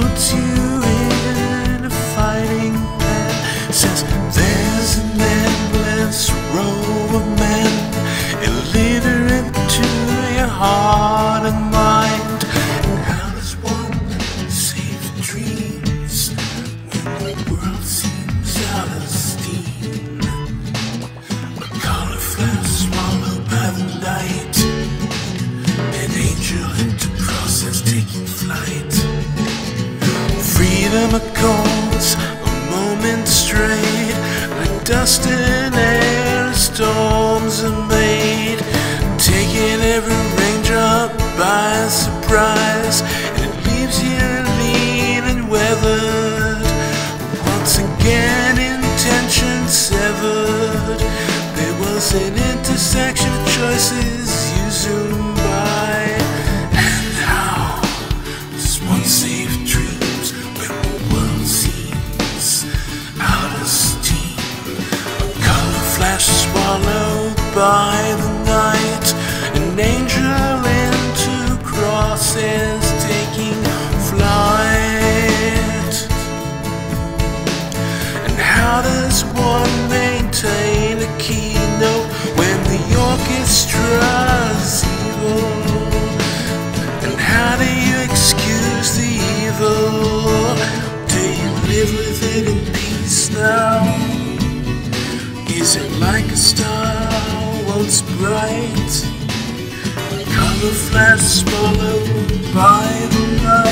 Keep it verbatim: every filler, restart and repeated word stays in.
puts you in a fighting pen. Says there's an endless row of men, illiterate to your heart and mind. And how does one save dreams when the world seems out of steam? A color flash swallowed by the night, an angel into process taking flight. Freedom accords a moment straight, like dust in air, storms are made, taking every raindrop by surprise, and it leaves you lean and weathered. Once again, intention severed. There was an intersection of choices you zoomed by. And how does one save dreams when the world seems out of steam? A color flash swallowed by the night, an angel into crosshairs taking flight. And how does one maintain a keynote when the orchestra's evil? And how do you excuse the evil? Do you live with it in peace now? Is it like a star once bright, a color flash swallowed by the night?